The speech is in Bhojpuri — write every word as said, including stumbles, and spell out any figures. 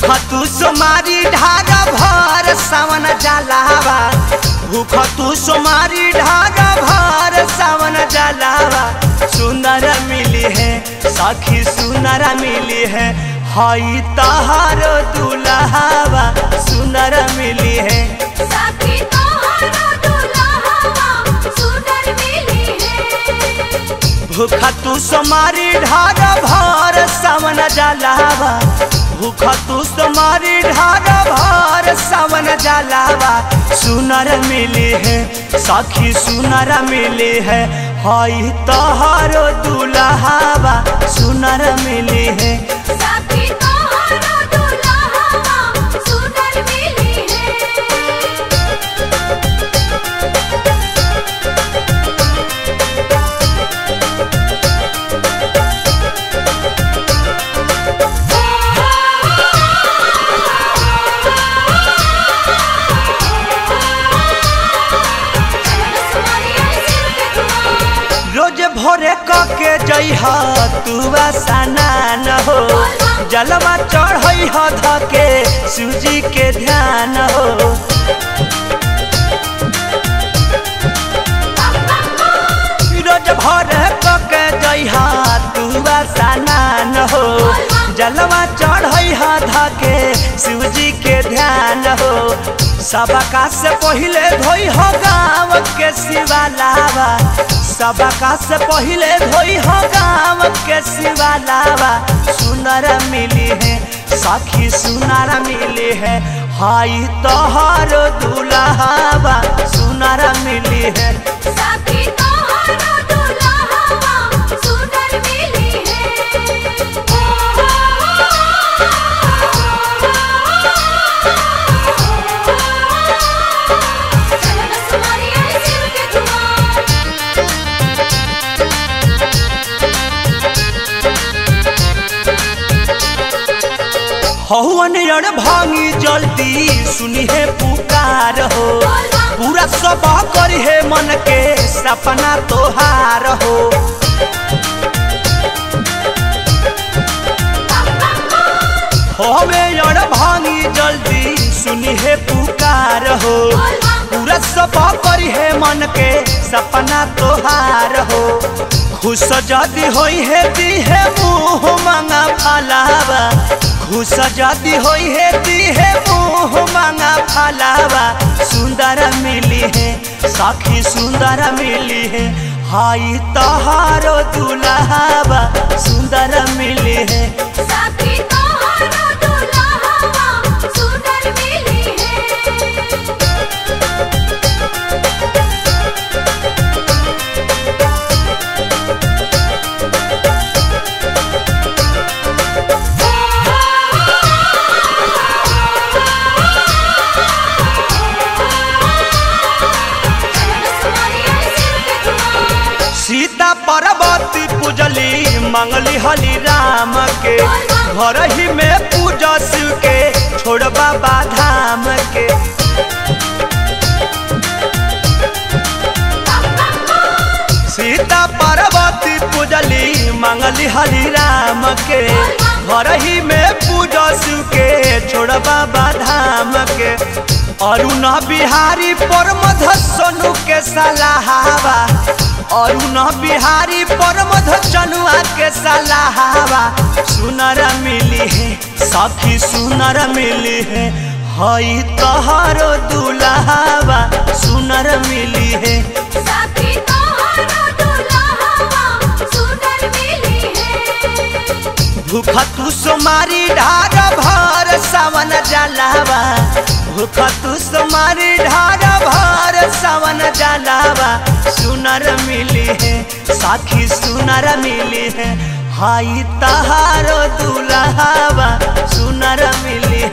भूख तू सोमारी ढार भर सावन जलावा भूख तू सोमारी ढार भर सावन जलावा सुनर मिली है सखी सुनर मिली है हई तहारो दुल्हावा सुनर मिली है सखी तहारो दुल्हावा सुनर मिली है। भूख तू सोमारी ढार भर सावन जलावा भूख तू सोमारी ढार भर सावन जलावा सुनर मिली है सखी सुनर मिली है हई तहारो दुल्हावा सुनर मिली है सखी तहारो दुल्हावा सुनर मिली है। रोज भोरे कके जइहा तू स्नान हो जलवा चढ़ई ह धके सूजी के ध्यान हो रोज भोरे कके जइहा तू स्नान हो जलवा चढ़ई ह धके सूजी के ध्यान हो सबका से पहले धोई हो गाँव के शिवालावा सबका से पहले धोई हो गाँव के शिवालावा सुनर मिली है सखी सुनर मिली है हाई तोहरो दुल्हावा सुनर मिली है सखी तहारो दुल्हावा सुनर मिली है। हवन रण भांगी जल्दी सुनी है पुकार हो पूरा सब करी है मन के सपना तोहार हो हमें रण भांगी जल्दी सुनी है पुकार हो पूरा सब करी है मन के सपना तोहार हो खुश जदी होई है दी है मुँह मांगा फलावा खुश जदी होई है दी है मुँह मांगा फलावा सुंदर मिली है सखी सुंदर मिली है हाई तहारो दुल्हावा सुंदर मिली है सखी तहारो दुल्हावा सुनर मिली है। सीता पार्वती पूजली मंगली हली राम के घर ही में पूजा शिव के छोड़ बाबा धाम के सीता पार्वती पूजली मंगली हली राम के घर ही में पूजा शिव के छोड़ बाबा धाम के अरुण बिहारी परमध सोनू के सलाहवा अरुण बिहारी परमध चनुआ के सलाहवा सुनर मिली है सखी सुनर मिली है हई तहारो दुल्हावा सुनर मिली है सखी तहारो दुल्हावा सुनर मिली है। भूख तू सोमारी ढार भर सावन जलावा भूख तू सोमारी ढार भर सावन जलावा सुनर मिली है सखी सुनर मिली है हाई तहारो दुल्हावा सुनर मिली